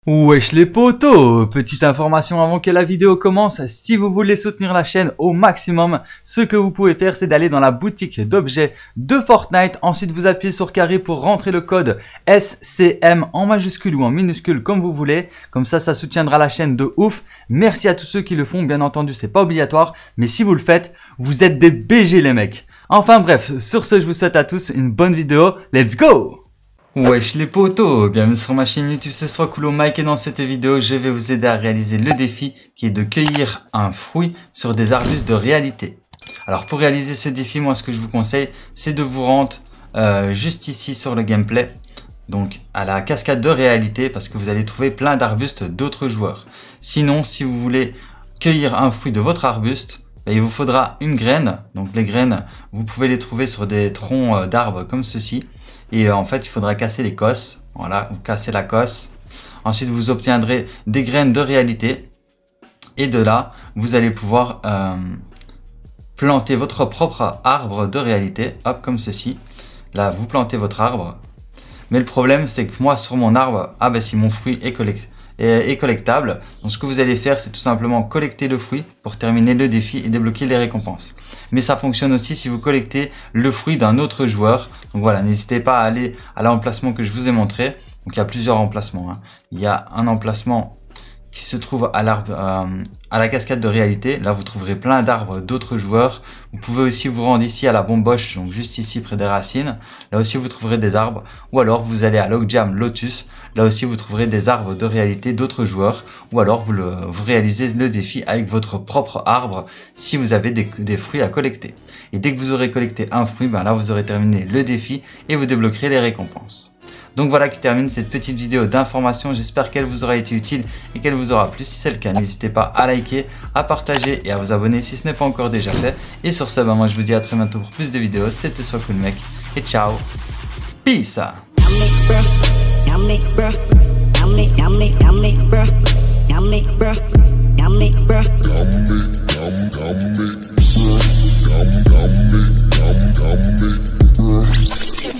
Wesh les potos, petite information avant que la vidéo commence, si vous voulez soutenir la chaîne au maximum, ce que vous pouvez faire c'est d'aller dans la boutique d'objets de Fortnite, ensuite vous appuyez sur carré pour rentrer le code SCM en majuscule ou en minuscule comme vous voulez, comme ça soutiendra la chaîne de ouf. Merci à tous ceux qui le font, bien entendu c'est pas obligatoire, mais si vous le faites, vous êtes des BG les mecs. Enfin bref, sur ce je vous souhaite à tous une bonne vidéo, let's go! Wesh les potos, bienvenue sur ma chaîne YouTube, c'est Swakulo Mike et dans cette vidéo je vais vous aider à réaliser le défi qui est de cueillir un fruit sur des arbustes de réalité. Alors pour réaliser ce défi, moi ce que je vous conseille c'est de vous rendre juste ici sur le gameplay, donc à la cascade de réalité parce que vous allez trouver plein d'arbustes d'autres joueurs. Sinon si vous voulez cueillir un fruit de votre arbuste, il vous faudra une graine, donc les graines vous pouvez les trouver sur des troncs d'arbres comme ceci. Et en fait, il faudra casser les cosses. Voilà, vous cassez la cosse. Ensuite, vous obtiendrez des graines de réalité. Et de là, vous allez pouvoir planter votre propre arbre de réalité. Hop, comme ceci. Là, vous plantez votre arbre. Mais le problème, c'est que moi, sur mon arbre, si mon fruit est collectable. Donc, ce que vous allez faire, c'est tout simplement collecter le fruit pour terminer le défi et débloquer les récompenses. Mais ça fonctionne aussi si vous collectez le fruit d'un autre joueur. Donc voilà, n'hésitez pas à aller à l'emplacement que je vous ai montré. Donc il y a plusieurs emplacements, hein. Il y a un emplacement qui se trouve à la cascade de réalité. Là, vous trouverez plein d'arbres d'autres joueurs. Vous pouvez aussi vous rendre ici à la bomboche, donc juste ici près des racines. Là aussi, vous trouverez des arbres. Ou alors, vous allez à Logjam Lotus. Là aussi, vous trouverez des arbres de réalité d'autres joueurs. Ou alors, vous réalisez le défi avec votre propre arbre si vous avez des fruits à collecter. Et dès que vous aurez collecté un fruit, là, vous aurez terminé le défi et vous débloquerez les récompenses. Donc voilà qui termine cette petite vidéo d'information, j'espère qu'elle vous aura été utile et qu'elle vous aura plu. Si c'est le cas, n'hésitez pas à liker, à partager et à vous abonner si ce n'est pas encore déjà fait. Et sur ce, moi je vous dis à très bientôt pour plus de vidéos, c'était Swakulo Mike et ciao, peace.